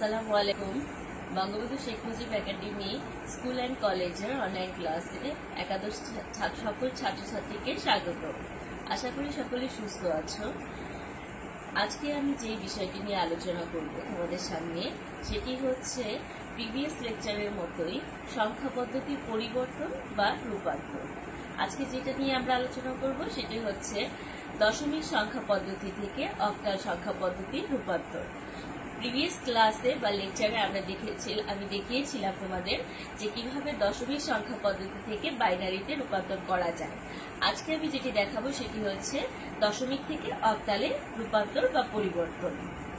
আসসালামু আলাইকুম। Bangabandhu Sheikh Mujib academy school and কলেজের অনলাইন ক্লাসে একাদশ সকল ছাত্রছাত্রীকে স্বাগত। আশা করি সকলে সুস্থ আছো। আজকে আমি যে বিষয়টি নিয়ে আলোচনা করব তোমাদের সামনে, সেটি হচ্ছে প্রিভিয়াস লেকচারের মতোই সংখ্যা পদ্ধতির পরিবর্তন বা রূপান্তর। আজকে যেটা নিয়ে আমরা আলোচনা করব সেটি হচ্ছে দশমিক সংখ্যা পদ্ধতি থেকে অক্টাল সংখ্যা পদ্ধতির রূপান্তর। প্রিভিয়াস ক্লাসে বা লেকচারে আমি দেখিয়েছিলাম তোমাদের যে কিভাবে দশমিক সংখ্যা পদ্ধতি থেকে বাইনারিতে রূপান্তর করা যায়। আজকে আমি যেটি দেখাবো সেটি হচ্ছে দশমিক থেকে অক্টালে রূপান্তর বা পরিবর্তন।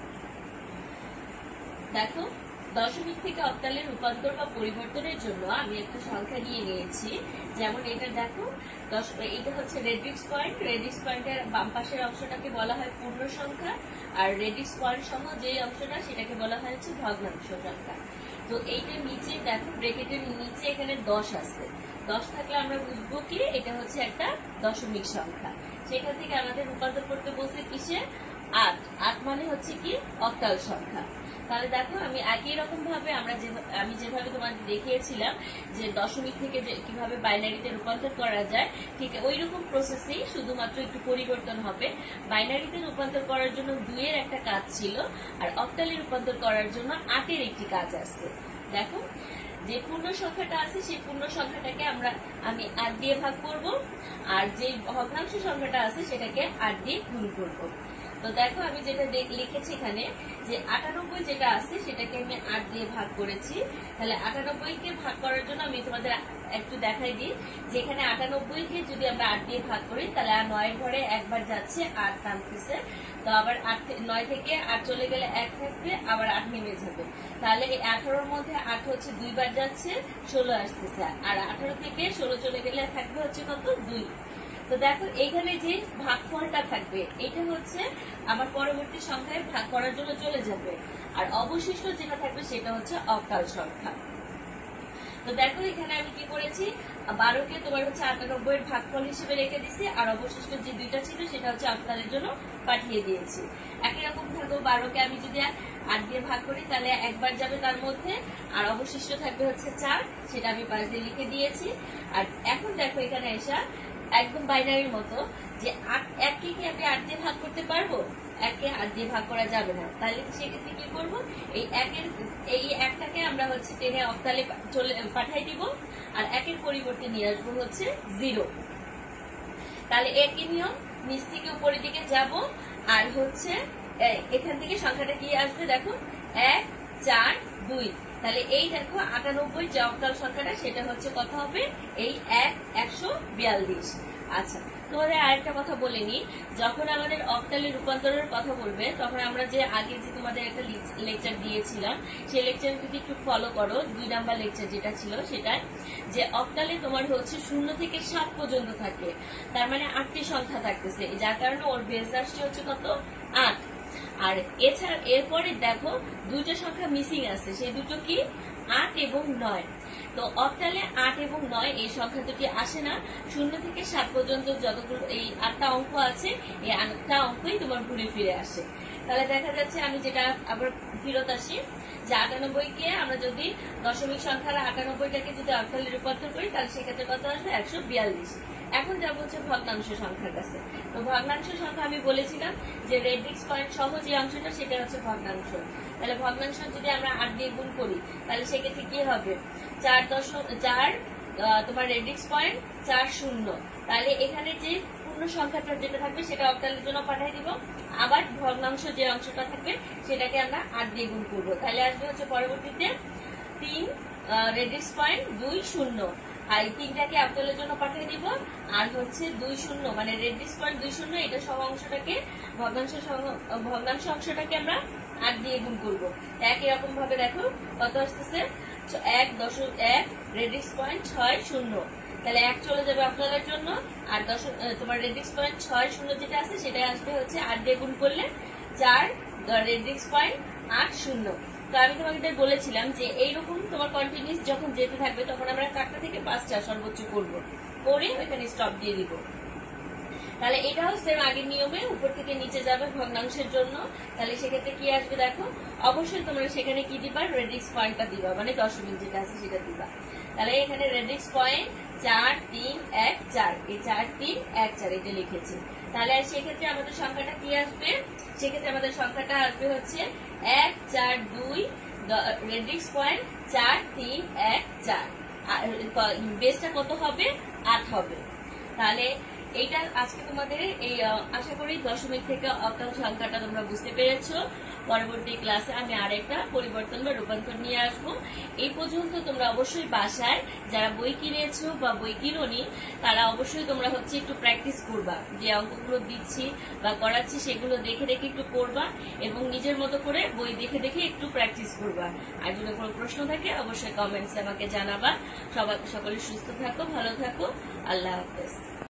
দেখো, দশমিক থেকে অক্টালে রূপান্তর বা পরিবর্তনের জন্য আমি একটা সংখ্যা নিয়ে নিয়েছি। যেমন এটা দেখো, এটা হচ্ছে রেডিক্স পয়েন্ট। রেডিক্স পয়েন্টের বাম পাশের অংশটাকে বলা হয় পূর্ণ সংখ্যা, আর রেডিক্স পয়েন্ট সহ যে অংশটা সেটাকে বলা হয় হচ্ছে ভগ্নাংশ সংখ্যা। তো এইটার নিচে দেখো, ব্রেকেটের নিচে এখানে 10 আছে। 10 থাকলে আমরা বুঝবো কি এটা হচ্ছে একটা দশমিক সংখ্যা। সেখান থেকে আমাদের রূপান্তর করতে বলছে কিসে? 8। 8 মানে হচ্ছে কি অক্টাল সংখ্যা। তাহলে দেখো, আমি একই রকম ভাবে আমি যেভাবে তোমাদের দেখিয়েছিলাম যে দশমিক থেকে কিভাবে বাইনারিতে রূপান্তর করা যায়, ঠিক ওই রকম প্রসেসেই শুধুমাত্র একটু পরিবর্তন হবে। বাইনারিতে রূপান্তর করার জন্য 2 এর একটা কাজ ছিল, আর অক্টালে রূপান্তর করার জন্য 8 এর একটি কাজ আছে। দেখো, যে পূর্ণ সংখ্যাটা আছে সেই পূর্ণ সংখ্যাটাকে আমি 8 দিয়ে ভাগ করব, আর যে ভগ্নাংশ সংখ্যাটা আছে সেটাকে 8 দিয়ে গুণ করব। তো দেখো, আমি যেটা লিখেছি এখানে যে 98 যেটা আছে সেটাকে আমি 8 দিয়ে ভাগ করেছি। তাহলে 98 কে ভাগ করার জন্য আমি তোমাদের একটু দেখাই দিই যে এখানে 98 কে যদি আমরা 8 দিয়ে ভাগ করি তাহলে 9 এর ঘরে একবার যাচ্ছে, 8 নামতেছে। তো আবার 9 থেকে 8 চলে গেলে 1 থাকবে, আবার 8 নেমে যাবে। তাহলে এই 18 মধ্যে 8 হচ্ছে 2 বার যাচ্ছে, 16 আসতেছে। আর 18 থেকে 16 চলে গেলে থাকবে হচ্ছে কত? 2। তো দেখো, এইখানে যে ভাগফলটা থাকবে এটা হচ্ছে আমার পরবর্তী সংখ্যায় ভাগ করার জন্য চলে যাবে, আর অবশিষ্ট যেটা থাকবে সেটা হচ্ছে অক্টাল সংখ্যা। তো দেখো, এখানে আমি কি করেছি, 12 কে তোমার হচ্ছে 98 এর ভাগফল হিসেবে রেখে দিছি, আর অবশিষ্ট যে 2টা ছিল সেটা হচ্ছে অক্টালের জন্য পাঠিয়ে দিয়েছি। একই রকম থাকবে, 12 কে আমি যদি 8 দিয়ে ভাগ করি তাহলে একবার যাবে তার মধ্যে, আর অবশিষ্ট থাকবে হচ্ছে 4, সেটা আমি 5 দিয়ে লিখে দিয়েছি। আর এখন দেখো, এখানে এসে একদম বাইনারির মতো যে 1 কে কি আমি 8 দিয়ে ভাগ করতে পারবো? 1 কে 8 দিয়ে ভাগ করা যাবে না। তাহলে সেক্ষেত্রে কি করবো, এই 1টাকে আমরা হচ্ছে টেনে অক্টালে পাঠাই দিব, আর 1 এর পরিবর্তে নিয়ে আসবো হচ্ছে 0। তাহলে একই নিয়ম, নিচ থেকে উপরের দিকে যাব, আর হচ্ছে এখান থেকে সংখ্যাটা কি আসবে দেখো, 1 4 2। তাহলে এই দেখো 98 যে অক্টাল সংখ্যাটা সেটা হচ্ছে কত হবে? এই 142। আচ্ছা, তোমাদের আরেকটা কথা বলে নি, যখন আমাদের অক্টালে রূপান্তরের কথা বলবে তখন আমরা যে আগে যে তোমাদের একটা লেকচার দিয়েছিলাম সেই লেকচার যদি একটু ফলো করো, 2 নাম্বার লেকচার যেটা ছিল সেটা যে অক্টালে তোমার হচ্ছে 0 থেকে 7 পর্যন্ত থাকে, তার মানে 8টি সংখ্যা থাকতেছে, যার কারণে ওর বেস আসছে হচ্ছে কত? 8। আর এছাড়া এরপরে দেখো 2টা সংখ্যা মিসিং আছে, সেই দুটো কি? 8 এবং 9। তো অক্টালে 8 এবং 9 এই সংখ্যা দুটি আসে না। 0 থেকে 7 পর্যন্ত যতগুলো এই 8টা অঙ্ক আছে, এই 8টা অঙ্কই তোমার ঘুরে ফিরে আসে। তাহলে দেখা যাচ্ছে আমি যেটা আবার ফিরত আসি যে 98 কে আমরা যদি দশমিক সংখ্যার 98টাকে যদি অক্টালে রূপান্তর করি তাহলে সেক্ষেত্রে কত আসবে? 142। এখন যা বলছে ভগ্নাংশ সংখ্যার কাছে। তো ভগ্নাংশ সংখ্যা আমি বলেছিলাম যে রেডিক্স পয়েন্ট সহ যে অংশটা সেটা হচ্ছে ভগ্নাংশ। তাহলে ভগ্নাংশ যদি আমরা 8 দিয়ে গুণ করি তাহলে সেক্ষেত্রে কি হবে? 4 তোমার রেডিক্স পয়েন্ট 4 0। তাহলে এখানে যে পূর্ণ সংখ্যাটা যেটা থাকবে সেটা অক্টালের জন্য পাঠিয়ে দিব, আবার ভগ্নাংশ যে অংশটা থাকবে সেটাকে আমরা 8 দিয়ে গুণ করবো। তাহলে আসবে হচ্ছে পরবর্তীতে 3 রেডিক্স পয়েন্ট 2 0। আর এই 3টাকে অক্টালের জন্য পাঠিয়ে দিব, আর হচ্ছে 2 0 মানে রেডিক্স পয়েন্ট 2 0 এটা সহ অংশটাকে ভগ্নাংশ অংশটাকে আমরা 8 দিয়ে গুণ করবো। একই রকম ভাবে দেখো কত আসতেছে, 1.1 রেডিক্স পয়েন্ট 6 0। তাহলে 1 চলে যাবে অক্টালের জন্য, আর তোমার রেডিক্স পয়েন্ট 6 0 যেটা আছে সেটা আসবে হচ্ছে 8 দিয়ে গুণ করলে 4 রেডিক্স পয়েন্ট 8 0। তো আমি তোমাকে বলেছিলাম যে এইরকম তোমার কন্টিনিউস যখন যেতে থাকবে তখন আমরা 4টা থেকে 5টা সর্বোচ্চ করবো, করে ওইখানে স্টপ দিয়ে দিব। তাহলে এটাও সেম আগের নিয়মে উপর থেকে নিচে যাবে ভগ্নাংশের জন্য। তাহলে সেক্ষেত্রে কি আসবে দেখো, অবশ্যই তোমরা সেখানে কি দিবা, রেডিক্স পয়েন্টটা দিবা, মানে দশমিক যেটা আছে সেটা দিবা। তাহলে এখানে রেডিক্স পয়েন্ট 4 3 1 4, এই 4 3 1 4 এটা লিখেছি। তাহলে সেক্ষেত্রে আমাদের সংখ্যাটা কি আসবে, সেক্ষেত্রে আমাদের সংখ্যাটা আসবে হচ্ছে 1 4 2, রেডিক্স পয়েন্ট 4 3 1 4, বেসটা কত হবে, 8 হবে। তাহলে এইটা আজকে তোমাদের এই আশা করি দশমিক থেকে অক্টাল সংখ্যাটা তোমরা বুঝতে পেরেছো। পরবর্তী ক্লাসে আমি আরেকটা পরিবর্তন বা রূপান্তর নিয়ে আসবো। এই পর্যন্ত তোমরা অবশ্যই বাসায় যারা বই কিনেছো বা বই কিনোনি তারা অবশ্যই তোমরা হচ্ছে একটু প্র্যাকটিস করবা, যে অঙ্কগুলো দিচ্ছি বা করাচ্ছি সেগুলো দেখে দেখে একটু করবা এবং নিজের মতো করে বই দেখে দেখে একটু প্র্যাকটিস করবা। আর যদি কোনো প্রশ্ন থাকে অবশ্যই কমেন্টসে আমাকে জানাবা। সকলে সুস্থ থাকো, ভালো থাকো, আল্লাহ হাফেজ।